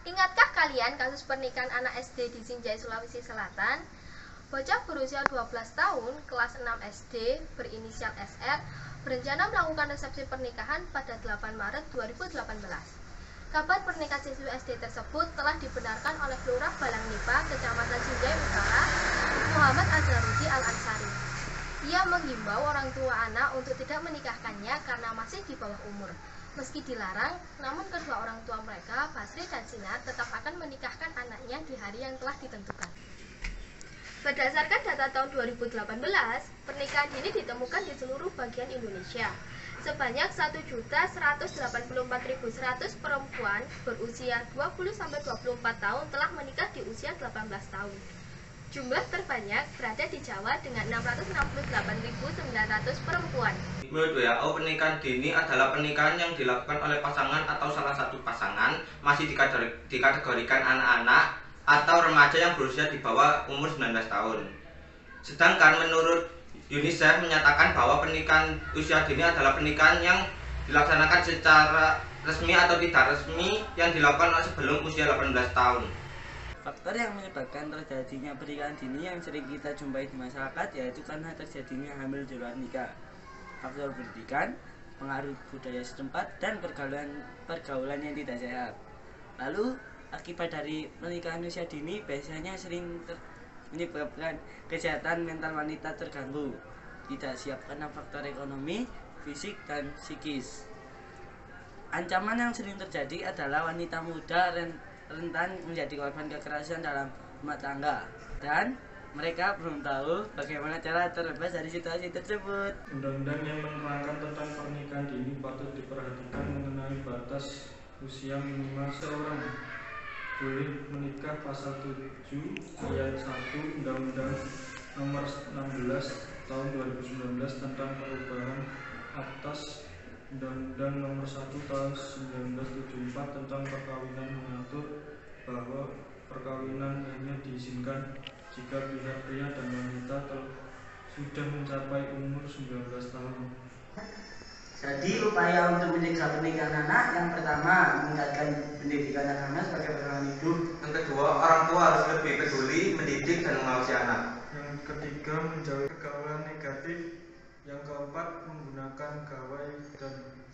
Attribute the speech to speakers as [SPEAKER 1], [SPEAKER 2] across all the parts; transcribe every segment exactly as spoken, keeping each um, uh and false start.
[SPEAKER 1] Ingatkah kalian kasus pernikahan anak S D di Sinjai, Sulawesi Selatan? Bocah berusia dua belas tahun, kelas enam S D, berinisial S R, berencana melakukan resepsi pernikahan pada delapan Maret dua ribu delapan belas. Kabar pernikahan siswi S D tersebut telah dibenarkan oleh Lurah Balangnipa, Kecamatan Sinjai Utara, Muhammad Azharudi Al-Ansari. Ia menghimbau orang tua anak untuk tidak menikahkannya karena masih di bawah umur. Meski dilarang, namun kedua orang tua mereka, Basri dan Sinar, tetap akan menikahkan anaknya di hari yang telah ditentukan. Berdasarkan data tahun dua ribu delapan belas, pernikahan dini ditemukan di seluruh bagian Indonesia. Sebanyak satu juta seratus delapan puluh empat ribu seratus perempuan berusia dua puluh sampai dua puluh empat tahun telah menikah di usia delapan belas tahun. Jumlah terbanyak berada di Jawa dengan enam ratus enam puluh delapan ribu sembilan ratus perempuan.
[SPEAKER 2] Menurut W H O, pernikahan dini adalah pernikahan yang dilakukan oleh pasangan atau salah satu pasangan masih dikategorikan anak-anak atau remaja yang berusia di bawah umur sembilan belas tahun. Sedangkan menurut UNICEF menyatakan bahwa pernikahan usia dini adalah pernikahan yang dilaksanakan secara resmi atau tidak resmi yang dilakukan sebelum usia delapan belas tahun.
[SPEAKER 3] Faktor yang menyebabkan terjadinya pernikahan dini yang sering kita jumpai di masyarakat yaitu karena terjadinya hamil di luar nikah. Faktor pendidikan, pengaruh budaya setempat, dan pergaulan pergaulan yang tidak sehat. Lalu, akibat dari pernikahan usia dini biasanya sering menyebabkan kesehatan mental wanita terganggu, tidak siap karena faktor ekonomi, fisik, dan psikis. Ancaman yang sering terjadi adalah wanita muda rentan menjadi korban kekerasan dalam rumah tangga, dan mereka belum tahu bagaimana cara terbebas dari situasi tersebut.
[SPEAKER 4] Undang-undang yang menerangkan tentang pernikahan dini patut diperhatikan mengenai batas usia minimal seorang boleh menikah. Pasal tujuh ayat satu Undang-Undang Nomor enam belas Tahun dua ribu sembilan belas tentang perubahan atas Undang-Undang Nomor satu Tahun seribu sembilan ratus tujuh puluh empat tentang perkawinan mengatur bahwa perkawinan hanya diizinkan jika pihak pria dan wanita sudah mencapai umur sembilan belas tahun.
[SPEAKER 3] Jadi upaya untuk mencegah pernikahan anak yang pertama meningkatkan pendidikan agama sebagai pegangan hidup.
[SPEAKER 2] Yang kedua, orang tua harus lebih peduli mendidik dan mengawasi anak.
[SPEAKER 4] Yang ketiga, menjauhi pergaulan negatif. Yang keempat, menggunakan gawai dan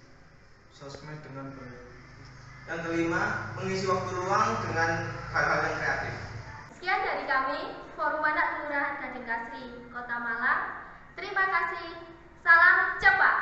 [SPEAKER 4] sosmed dengan baik.
[SPEAKER 2] Yang kelima, mengisi waktu luang dengan hal-hal yang kreatif.
[SPEAKER 1] Sekian dari kami, Forum Anak Kelurahan Gading Kasri, Kota Malang. Terima kasih. Salam cepat.